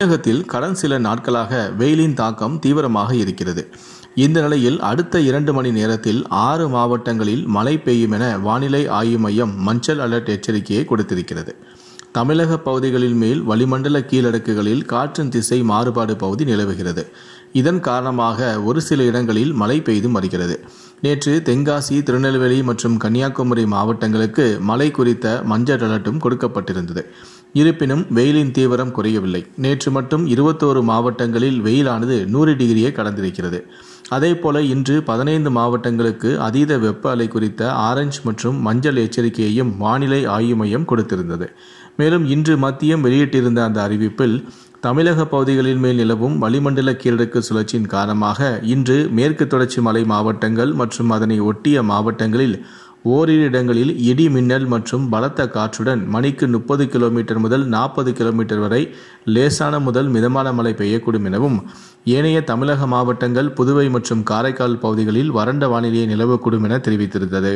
தமிழகத்தில் கடந்த சில நாட்களாக வெயிலின் தாக்கம் தீவிரமாக இருக்கிறது. இந்த நிலையில் அடுத்த 2 மணி நேரத்தில் 6 மாவட்டங்களில் மழை பெய்யும் என வானிலை ஆய்வு மையம் மஞ்சள் அலர்ட் எச்சரிக்கையை கொடுத்திருக்கிறது. தமிழக பகுதிகளின் மேல் வளிமண்டல கீழடுக்குகளில் காற்றின் திசை மாறுபாடு பகுதி நிலவுகிறது. இதன் காரணமாக ஒரு சில இடங்களில் மழை பெய்து வருகிறது. நேற்று தென்காசி, திருநெல்வேலி மற்றும் கன்னியாகுமரி மாவட்டங்களுக்கு மழை குறித்த மஞ்சள் அலர்ட்டும் கொடுக்கப்பட்டிருந்தது. இருப்பினும் வெயிலின் தீவிரம் குறையவில்லை. நேற்று மட்டும் 21 மாவட்டங்களில் வெயிலானது 100 டிகிரியை கடந்திருக்கிறது. அதேபோல இன்று 15 மாவட்டங்களுக்கு அதீத வெப்ப அலை குறித்த ஆரஞ்சு மற்றும் மஞ்சள் எச்சரிக்கையையும் வானிலை ஆய்வு மையம் கொடுத்திருந்தது. மேலும் இன்று மதியம் வெளியிட்டிருந்த அந்த அறிவிப்பில் தமிழக பகுதிகளின் மேல் நிலவும் வளிமண்டல கீழடுக்கு சுழற்சியின் காரணமாக இன்று மேற்கு தொடர்ச்சி மலை மாவட்டங்கள் மற்றும் அதனை ஒட்டிய மாவட்டங்களில் ஓரிரு இடங்களில் இடி மின்னல் மற்றும் பலத்த காற்றுடன் மணிக்கு 30 கிலோமீட்டர் முதல் 40 கிலோமீட்டர் வரை லேசான முதல் மிதமான மழை பெய்யக்கூடும் எனவும், ஏனைய தமிழக மாவட்டங்கள், புதுவை மற்றும் காரைக்கால் பகுதிகளில் வறண்ட வானிலையை நிலவக்கூடும் என தெரிவித்திருந்தது.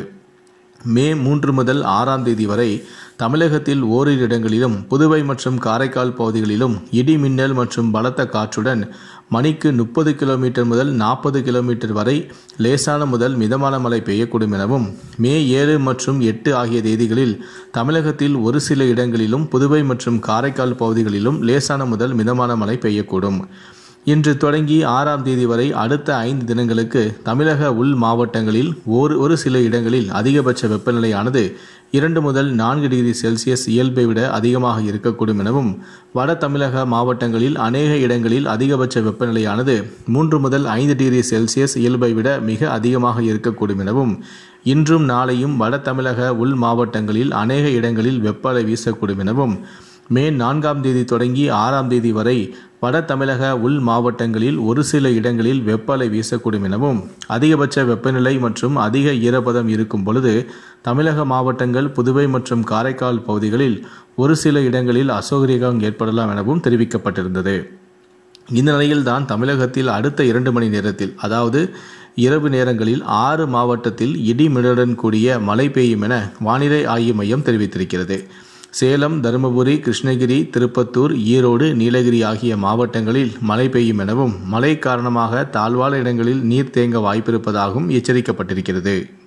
மே 3 முதல் 6ஆம் தேதி வரை தமிழகத்தில் ஓரிரு இடங்களிலும் புதுவை மற்றும் காரைக்கால் பகுதிகளிலும் இடி மின்னல் மற்றும் பலத்த காற்றுடன் மணிக்கு 30 கிலோமீட்டர் முதல் 40 கிலோமீட்டர் வரை லேசான முதல் மிதமான மழை பெய்யக்கூடும் எனவும், மே 7 மற்றும் 8 ஆகிய தேதிகளில் தமிழகத்தில் ஒரு சில இடங்களிலும் புதுவை மற்றும் காரைக்கால் பகுதிகளிலும் லேசான முதல் மிதமான மழை பெய்யக்கூடும். இன்று தொடங்கி 6ஆம் தேதி வரை அடுத்த 5 தினங்களுக்கு தமிழக உள் மாவட்டங்களில் ஒரு சில இடங்களில் அதிகபட்ச வெப்பநிலையானது 2 முதல் 4 டிகிரி செல்சியஸ் இயல்பை விட அதிகமாக இருக்கக்கூடும் எனவும், வட தமிழக மாவட்டங்களில் அநேக இடங்களில் அதிகபட்ச வெப்பநிலையானது 3 முதல் 5 டிகிரி செல்சியஸ் இயல்பை விட மிக அதிகமாக இருக்கக்கூடும் எனவும், இன்றும் நாளையும் வட தமிழக உள் மாவட்டங்களில் அநேக இடங்களில் வெப்ப அலை வீசக்கூடும் எனவும், மே 4ஆம் தேதி தொடங்கி 6ஆம் தேதி வரை வட தமிழக உள் மாவட்டங்களில் ஒரு சில இடங்களில் வெப்ப அலை வீசக்கூடும் எனவும், அதிகபட்ச வெப்பநிலை மற்றும் அதிக ஈரப்பதம் இருக்கும் பொழுது தமிழக மாவட்டங்கள், புதுவை மற்றும் காரைக்கால் பகுதிகளில் ஒரு சில இடங்களில் அசௌகரியம் ஏற்படலாம் எனவும் தெரிவிக்கப்பட்டிருந்தது. இந்த நிலையில்தான் தமிழகத்தில் அடுத்த 2 மணி நேரத்தில், அதாவது இரவு நேரங்களில் 6 மாவட்டத்தில் இடி மின்னலுடன் கூடிய மழை பெய்யும் என வானிலை ஆய்வு மையம் தெரிவித்திருக்கிறது. சேலம், தருமபுரி, கிருஷ்ணகிரி, திருப்பத்தூர், ஈரோடு, நீலகிரி ஆகிய மாவட்டங்களில் மழை பெய்யும் எனவும், மழை காரணமாக தாழ்வான இடங்களில் நீர் தேங்க வாய்ப்பிருப்பதாகவும் எச்சரிக்கப்பட்டிருக்கிறது.